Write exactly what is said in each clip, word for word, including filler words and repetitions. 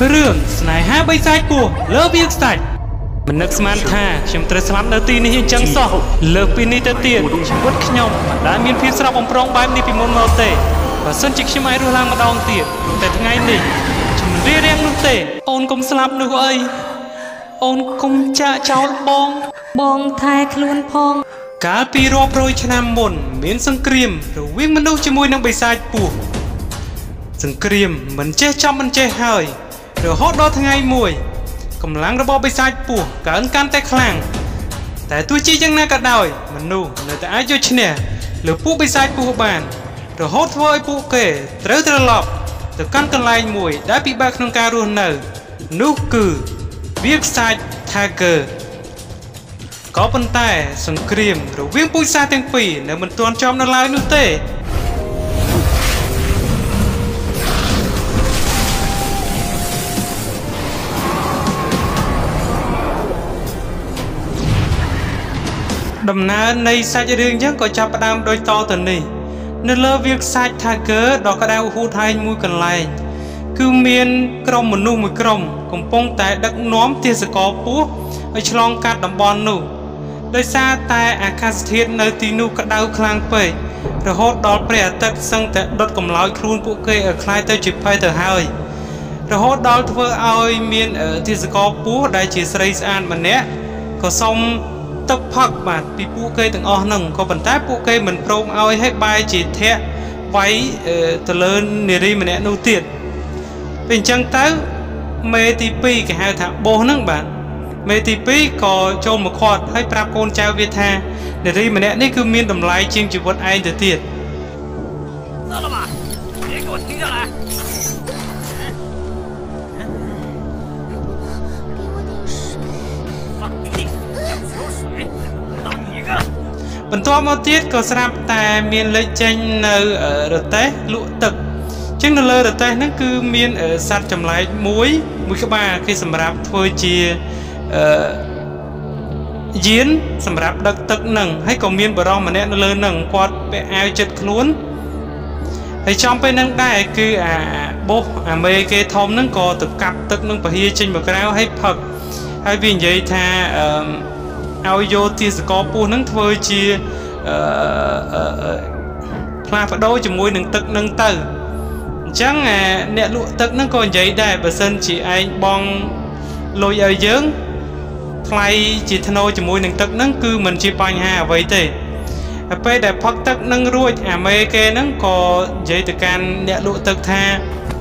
เรื่องสนายห้าใบสายปัวเลิฟยิ่งสัตว์มันนึกสมานท่าฉันตระสลับนาทีนี้ยังจังสอเลิฟปีนี้เตียนฉันวัดขยมได้มีเพียงสลับอมพรองใบนี้ปีมนมาเตะว่าสันจิกฉันไม่รู้ล่างมาดองเตียนแต่ทั้งไงนี่ฉันเรียกเรียงนุ่งเตะโอนกลมสลับนุ่งเอ้ยโอนกลมจะเจ้าบองบองไทยคล้วนพองกาปีรอบโรยชนะมนเหมือนสังเกรียมหรือวิ่งมันดูจมวยนังใบสายปัวสังเกรียมมันเจ๊จำมันเจ๊หายหรือฮอตดอทั้งไงมวยกำลังระบบไปสายปัวการการแต่คลั่งแต่ตัวจียังน่ากระดอยมันนู่นแต่ไอ้จุดเนี่ยหรือปุ๊บไปสายปัวบานหรือฮอตวอยปุ๊เกะเต๋อเต๋อหลบแต่การกันไล่มวยได้ปีบากนงการรุนเนอร์นู่คือเวียกสายทาเกอร์ก็เป็นแต่สังเกรียมหรือวิ่งปุยสายเต็งปีในมันตัวจอมนั่นลายนู่เต้ดำน้ำในสายเรื่องยังก็จับประดามโดยต่อตัวนี้ในเลือวิกสายทาเกอร์ดอกกระดาษหูไทยมวยกันไล่คือเมียนกรมมนุษย์มวยกรมกำปงแต่ดักน้อมเทียสกอปุ๊ไอฉลองการดำบอลนู่โดยซาแต่อาคาสเทียนในตีนูกระดาษคลางไประหดดอลเปรียตัดสังแต่ดดกำลอยครูนปุ๊เกยคล้ายเตจิบไปเตอร์ไฮระหดดอลทว่าเอาเมียนเทียสกอปุ๊ได้จีสไรส์อันมันเนี้ยก็ส่งตบพักบาดปีปุ๊เกยตั้งอ่อนหนึ่งก็บรรทัดปุ๊เกยเหมือนโปร่งเอาให้ใบจีแทะไว้ตะเลินเนรีมันเนี้ยนูเตียนเป็นจังเต้าเมติปีกับหาถาโบนั่งบาดเมติปีก็โจมมาขอดให้ปราบโกนเจ้าเวียธาเนรีมันเนี้ยนี่คือมีนดำไลจริงจีวัดไอเดียดบรรทอมาเทียดก็สลับแต่เมียนเลยเจนในรถเตะลุตึกจึงในเลยรถเตะนั่นคือเมียนสัตว์จำไรมุ้ยมุ้ยกบ้าคือสำหรับเฟอร์จียีนสำหรับดักตึกหนึ่งให้กับเมียนบรองมาเนี่ยในเลยหนึ่งกอดไปเอาจัดคลุ้นให้จอมไปนั่งได้คืออ่าโบอ่าเมย์เกทอมนั่งก็ตึกกับตึกนั่งไปเฮียจินแบบแล้วให้ผักให้วิ่งใหญ่ท่าเอาโยตีสกอปูนั่งเฟอร์จีพลาดโดยจมูกหนึ่งตึกหนึ่งเตอร์จังเนี่ยลุตึกนั่งก็ใหญ่ได้เปอร์เซ็นต์จีไอบองลอยเอาเยอะใครจีธโนจมูกหนึ่งตึกนั่งคือมันจีปัญหาไว้เตะไปแต่พักตึกนั่งรุ่ยอเมริกานั่งก็ใหญ่แต่การเนี่ยลุตึกท่า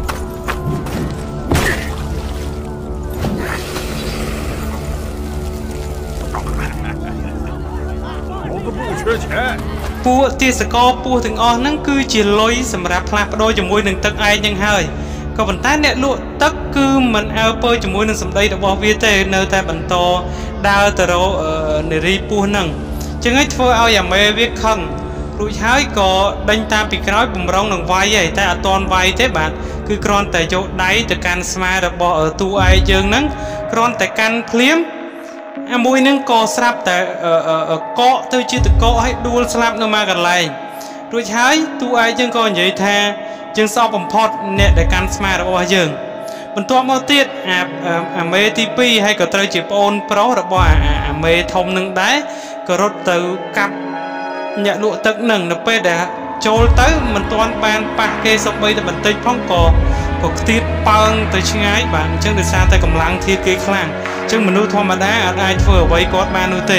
ปูตีสกอปูถึงอ่อนนั่นคือจีลอยสำหรับพลาดโดยจมูกหนึ่งตึกไอยังเฮยก็บรรทัดเนี่ยลุตึกคือมันเอาเปิดจมูกหนึ่งสำได้ดอกบัววิเตอร์เนอแต่บรรโตดาวตะโรในรีปูนั่งจึงให้เธอเอาอย่างไม่วิคังรู้ใช้ก็ดันตามปีกน้อยปุ่มร้องหนึ่งไว้ใหญ่แต่ตอนไว้เท่บาทคือกรอนแต่โจได้แต่การสมาร์ดบอตัวไอเจิงนั้นกรอนแต่การเพลี้ยมมวยนึงก็สลับแต่เกาะเธอชื่อตะเกาะให้ดูสลับนมากันไรโดยใช้ตัวไอจึงก็ใหญ่แท้จึงสอบผมพอดเนี่ยในการสมาร์ทว่ายังบนตัวมอเตียดอาเมทีปีให้ก็เตยจีบโอนเพราะระบว่าอาเมทมหนึ่งได้ก็รถเตยกับเนี่ยลุตึกหนึ่งนับไปเด้อโจลเตยมันตัวบานปากเกสบไปแต่มันติดพ้องก่อก็ติดปังแต่ช่างบางจึงได้ซาแต่กำลังที่เกยคลั่งจึงมนุษย์ธรรมดาอาจไอเฟอร์ไว้กอดมานุเต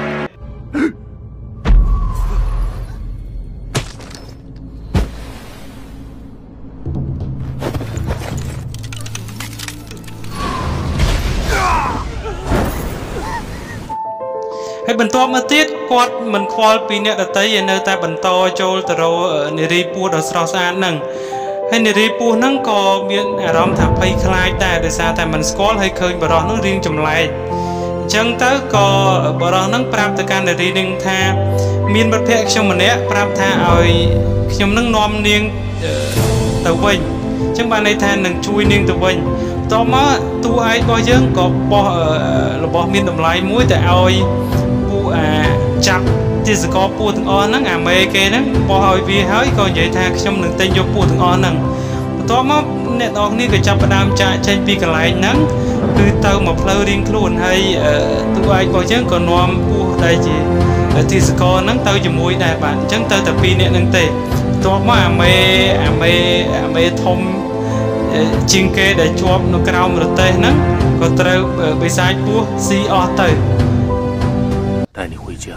ให้บรรทอมาติดกอดมันควอลปีเนี่ยแต่ยันเนอแต่บรรทอโจลตะโรเนรีปูดอสรอสานหนึ่งให้เนรีปูนั่งก็มีอารมณ์ถักไปคลายแต่โดยสารแต่มันสกอลให้เคยบรอนั่งเรียงจำไรจังเต้าก็บรอนั่งปราบตะการเนรีหนึ่งท่ามีนบัดเพกชมมันเนี้ยปราบท่าเอาชมนั่งนอมเนียงตะวันจังบานในท่าหนึ่งช่วยเนียงตะวันต่อมาตัวไอ้ก็ยังก็บอระบอบมีนดำไรมุ้ยแต่เอาปูจับที่สกอปูถึงอ่อนนั่งอเมริกานั่งบอเอาวีเฮ้ยก็ใหญ่ท่าชมหนึ่งเต็งโยปูถึงอ่อนนั่งต่อมาអ្នកនរនេះក៏ចាប់ផ្ដើមចាក់ចេញពីកន្លែងហ្នឹងគឺទៅមកផ្លូវរៀងខ្លួនហើយទូឯករបស់យើងក៏នាំពោះដែលជាទីសកលហ្នឹងទៅជាមួយដែរបាទអញ្ចឹងទៅតែពីរនាក់ហ្នឹងទេបន្ទាប់មកអាមេអាមេអាមេធំជាងគេដែលជាប់នៅក្រោមរទេះហ្នឹងក៏ត្រូវបិសាចពោះស៊ីអស់ទៅ带你回家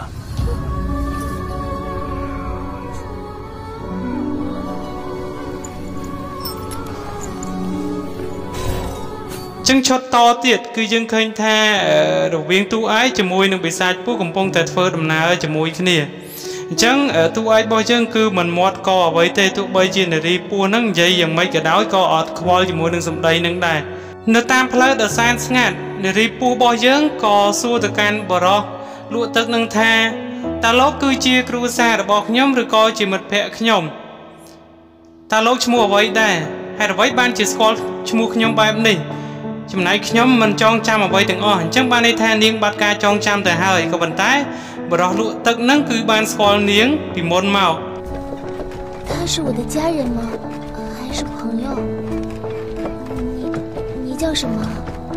ចឹងឈុតតទៀតគឺយើងឃើញថារវាងទូឯកជាមួយនឹងបិសាចពោះកំពុងតែធ្វើដំណើរជាមួយគ្នាអញ្ចឹងទូឯករបស់យើងគឺមិនមាត់កអ្វីទេទោះបីជានារីពោះហ្នឹងនិយាយយ៉ាងម៉េចក៏ដោយក៏អត់ខ្វល់ជាមួយនឹងសម្ដីនឹងដែរនៅតាមផ្លូវដ៏សែនស្ងាត់នារីពោះរបស់យើងក៏សួរទៅកាន់បរោះលក់ទឹកនឹងថាតើលោកគឺជាគ្រួសាររបស់ខ្ញុំឬក៏ជាមិត្តភក្តិខ្ញុំតើលោកឈ្មោះអ្វីដែរហេតុអ្វីបានជាស្គាល់ឈ្មោះខ្ញុំបែបនេះចំណែកខ្ញុំមិនចងចាំអ្វីទាំងអស់អញ្ចឹងបានន័យថានាងបាត់ការចងចាំទៅហើយក៏ប៉ុន្តែបរោះលក់ទឹកហ្នឹងគឺបានស្គាល់នាងពីមុនមក他是我的家人吗还是朋友你你叫什么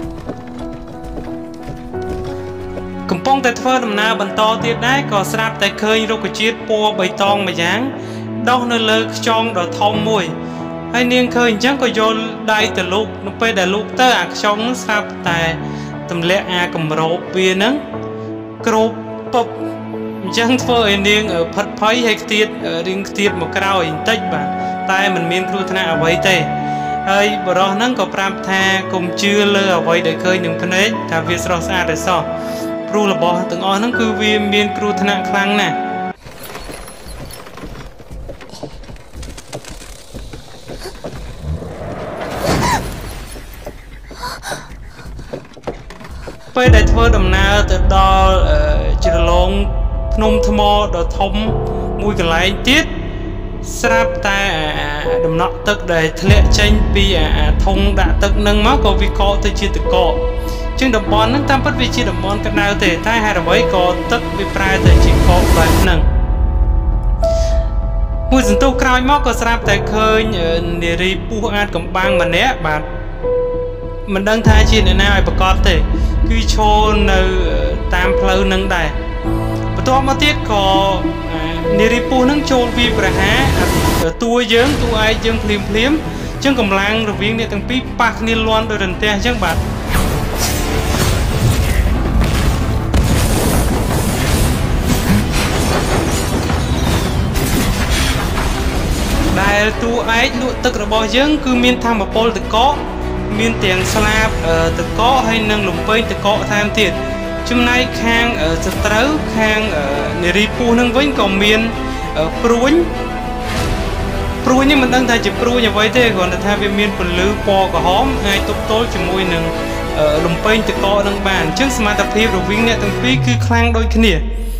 កំពុងតែធ្វើដំណើរបន្តទៀតដែរក៏ស្រាប់តែឃើញរុក្ខជាតិពណ៌បៃតងមួយយ៉ាងដុះនៅលើខ្យងដ៏ធំមួយហើយនាងឃើញអញ្ចឹងក៏យកដៃទៅលូកនៅពេលដែលលូកទៅអាខ្យងស្រាប់តែទម្លាក់អាកម្របវាហ្នឹងគ្របពុបអញ្ចឹងធ្វើឲ្យនាងផិតភ័យហើយខ្ទាតរៀងខ្ទាតមកក្រោយបន្តិចបាទតែមិនមានគ្រោះថ្នាក់អ្វីទេហើយបរោះហ្នឹងក៏ប្រាប់ថាកុំជឿលើអ្វីដែលឃើញនឹងភ្នែកថាវាស្រស់ស្អាតតែសោះព្រោះរបស់ទាំងអស់ហ្នឹងគឺវាមានគ្រោះថ្នាក់ខ្លាំងណាស់ពេលដែលធ្វើដំណើរទៅដល់ជ្រលងភ្នំថ្មដ៏ធំមួយកន្លែងទៀតស្រាប់តែដំណក់ទឹកដែលធ្លាក់ចេញពីអាធុងដាក់ទឹកនឹងមកក៏វាកកទៅជាទឹកកកជាងតំបន់ហ្នឹងតាមពិតវាជាតំបន់កណ្ដៅទេតែហេតុអ្វីក៏ទឹកវាប្រែទៅជាកកបែបហ្នឹងមួយសន្ទុះក្រោយមកក៏ស្រាប់តែឃើញនារីពោះអាចកំបាំងម្នាក់បាទមិនដឹងថាជាអ្នកណាឲ្យប្រកាសទេគឺឈរនៅតាមផ្លូវនឹងដែរបន្ទាប់មកទៀតក៏នារីពោះនឹងចូលវាប្រហាតួយើងតួឯកយើងភ្លាមភ្លាមអញ្ចឹងកម្លាំងរវាងអ្នកទាំងពីរប៉ះគ្នាលាន់ដោយរន្ទះអញ្ចឹងបាទដែលតួឯកលក់ទឹករបស់យើងគឺមានធម្មពលតកកមានទាំងស្លាបតកកហើយនិងលំពេងតកកថែមទៀតចំណែកខាងសត្រូវខាងនារីពោះនឹងវិញក៏មានព្រួញព្រួញនេះមិនដឹងថាជាព្រួញអ្វីទេគ្រាន់តែថាវាមានពន្លឺពណ៌ក្រហមអាចទប់ទល់ជាមួយនឹងលំពេងតកកនឹងបានអញ្ចឹងសមត្ថភាពរវាងអ្នកទាំងពីរគឺខ្លាំងដូចគ្នា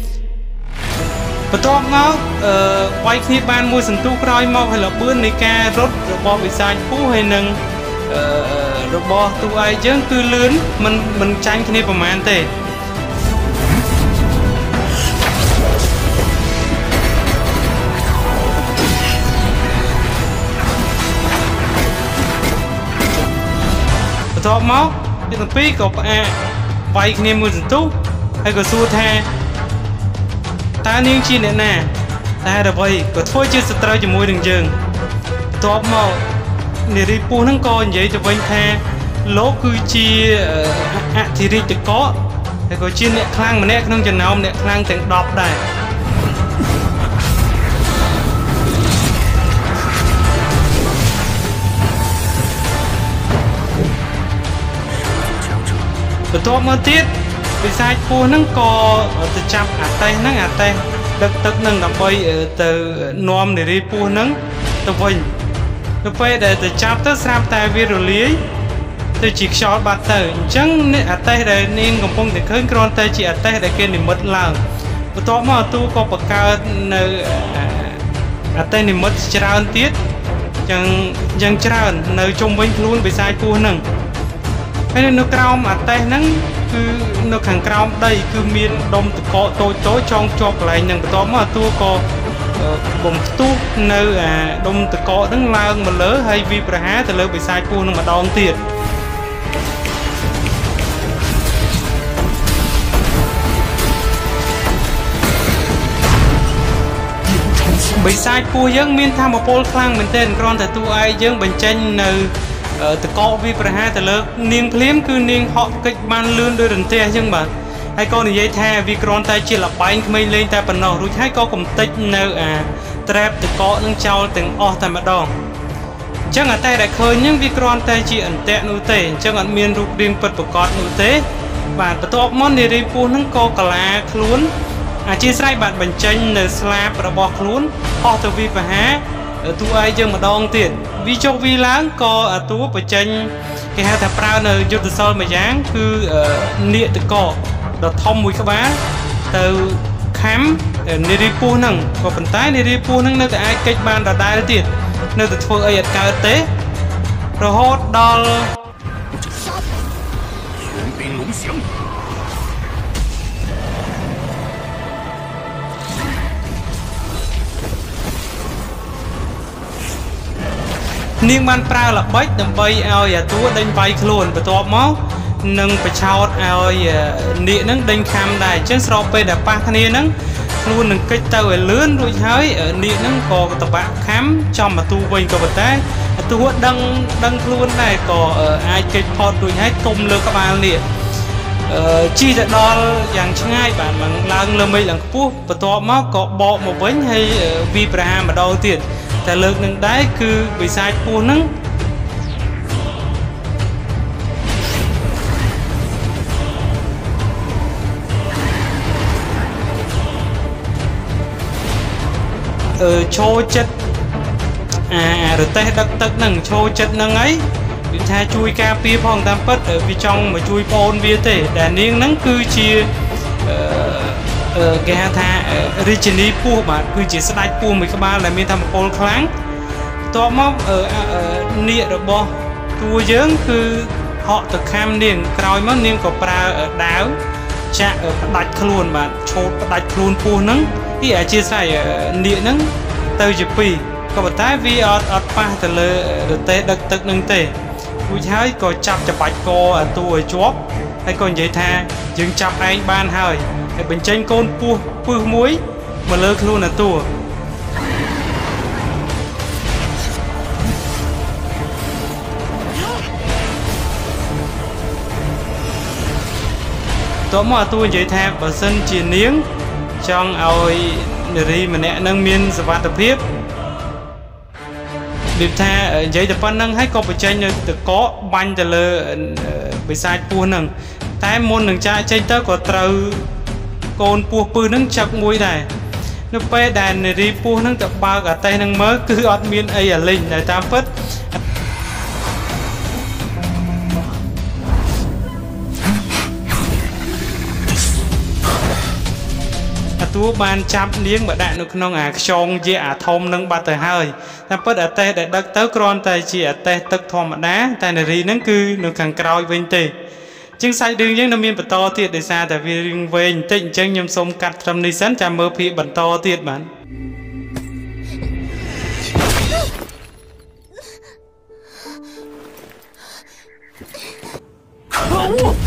បន្ទាប់មកវាយគ្នាបានមួយសន្ទុះក្រោយមកហើយលបឿននៃការរត់របស់វិសាចពោះហើយនឹងរបស់តួឯកយើងគឺលឿនមិនមិនចាញ់គ្នាប្រហែលទេបន្ទាប់មកអ្នកទាំងពីរក៏ផ្អាកវាយគ្នាមួយសន្ទុះហើយក៏សួរថាតើនាងជាអ្នកណាតែអ្វីក៏ធ្វើជាសត្រូវជាមួយនឹងយើងបន្ទាប់មកនារីពោះហ្នឹងក៏និយាយទៅវិញថាលោកគឺជាអធិរាជតកហើយក៏ជាអ្នកខ្លាំងម្នាក់ក្នុងចំណោមអ្នកខ្លាំងទាំងដប់ដែរបន្ទាប់មកទៀតវិសាចពោះហ្នឹងក៏ទៅចាប់អាតេះហ្នឹងអាតេះដឹកទឹកហ្នឹងដើម្បីទៅនាំនារីពោះហ្នឹងទៅវិញទៅពេលដែលទៅចាប់ទៅស្រាប់តែវារលាយទៅជាខ្យល់បាត់ទៅអញ្ចឹងនេះអាតេះដែលនាងកំពុងតែឃើញគ្រាន់តែជាអាតេះដែលគេនិមិត្តឡើងបន្ទាប់មកទូក៏បង្កើតនៅអាតេះនិមិត្តច្រើនទៀតយ៉ាងយ៉ាងច្រើននៅជុំវិញខ្លួនវិសាចពោះហ្នឹងហើយនៅក្រោមអាតេះហ្នឹងគឺនៅខាងក្រោមដីគឺមានដុំតកកតូចតូចចងជាប់កន្លែងហ្នឹងបន្ទាប់មកទូក៏បំផ្ទុះនៅអាដុំតកកហ្នឹងឡើងមកលើហើយវាប្រហារទៅលើបិសាចពស់នឹងម្ដងទៀតបិសាចពស់យើងមានធម្មពលខ្លាំងមែនទែនគ្រាន់តែតួឯងយើងបញ្ចេញនៅតកកវាប្រហារទៅលើនាងភ្លាមគឺនាងហក់កិច្ចបានលឿនដោយរន្ទះអញ្ចឹងបាទហើយក៏និយាយថាវាគ្រាន់តែជាលបែងក្មេងលេងតែប៉ុណ្ណោះរួចហើយក៏កំទេចនៅអាត្រែបតកកនឹងចោលទាំងអស់តែម្ដងអញ្ចឹងតែដែលឃើញហ្នឹងវាគ្រាន់តែជាអន្ទាក់នោះទេអញ្ចឹងអត់មានរូបរាងពិតប្រាកដនោះទេបាទបន្ទាប់មកនារីពស់ហ្នឹងក៏កាឡាខ្លួនអធិស្ឋានបាទបញ្ចេញនៅស្លាបរបស់ខ្លួនអស់ទៅវាប្រហារតួឯងយើងម្ដងទៀតវាចុះវាឡើងក៏អាតួបញ្ចេញគេហៅថាប្រើនៅយុទ្ធសាស្ត្រមួយយ៉ាងគឺនាគតកកដ៏ធំមួយក្បាលទៅខំនារីពស់ហ្នឹងក៏ប៉ុន្តែនារីពស់ហ្នឹងនៅតែអាចកិច្ចបានដដែលទៀតនៅតែធ្វើអីអត់កើតទេរហូតដល់នាងបានប្រើល្បិចដើម្បីឲ្យអាតួដេញវាយខ្លួនបន្ទាប់មកនឹងបឆោតឲ្យនាគហ្នឹងដេញខំដែរអញ្ចឹងស្របពេលដែលប៉ះគ្នាហ្នឹងខ្លួននឹងកិច្ចទៅឲ្យលឿនរួចហើយនាគហ្នឹងក៏តបាក់ខំចំអាតួវិញក៏ប៉ុន្តែអាតួដឹងដឹងខ្លួនដែរក៏អាចកិច្ចផុតរួចហើយទុំលើក្បាលនាគអឺជីទៅដល់យ៉ាងឆ្ងាយបាទមិនឡើងលើមេឃឡើងខ្ពស់បន្ទាប់មកក៏បកមកវិញហើយវាប្រហារម្ដងទៀតតែលើកនឹងដែរគឺបិសាចពស់ហ្នឹងអឺចូលចិត្តអារទេះដឹកទឹកហ្នឹងចូលចិត្តហ្នឹងហើយវាថាជួយការពារផងតាមពិតវាចង់មកជួយប្អូនវាទេដែលនាងហ្នឹងគឺជាអឺគេហៅថារាជិនីពស់បាទគឺជាស្ដេចពស់មួយក្បាលដែលមានធម្មពលខ្លាំងបន្ទាប់មកនាគរបស់តួយើងគឺហក់ទៅខាំនាងក្រោយមកនាងក៏ប្រើដាវចាក់ផ្ដាច់ខ្លួនបាទឈោតផ្ដាច់ខ្លួនពស់ហ្នឹងទីអធិស្ឋាននាគហ្នឹងទៅជាពីរក៏ប៉ុន្តែវាអត់អត់ប៉ះទៅលើរទេះដឹកទឹកហ្នឹងទេរួចហើយក៏ចាប់ច្បាច់កអាតួឲ្យជាប់ហើយក៏និយាយថាយើងចាប់ឯងបានហើយហើយបញ្ចេញកូនពស់ពឹសមួយមកលើខ្លួនអាតួតោះមកអាតួនិយាយថាបើសិនជានាងចង់ឲ្យនារីម្នាក់នឹងមានសុវត្ថិភាពនិយាយថានិយាយតែប៉ុណ្្នឹងហើយក៏បញ្ចេញនៅតកកបាញ់ទៅលើបិសាចពស់ហ្នឹងតែមុននឹងចាក់ចេញទៅក៏ត្រូវកូនពស់ពឹសហ្នឹងចឹកមួយដែរនៅពេលដែលនារីពស់ហ្នឹងទៅបើកអាតេះហ្នឹងមើលគឺអត់មានអីអាលិញតែតាមពិតតួបានចាប់នាងមកដាក់នៅក្នុងអាខ្យងជាអាធំនឹងបាត់ទៅហើយតែពិតអាតេះដែលដឹកទៅគ្រាន់តែជាអាតេះទឹកធម្មតាតែនារីហ្នឹងគឺនៅខាងក្រោយវិញទេជាងសាច់រឿងយើងនៅមានបន្តទៀតដោយសារតែវារឿងវែងបន្តិចអញ្ចឹងខ្ញុំសូមកាត់ត្រឹមនេះសិនចាំមើលភាគបន្តទៀតបាទ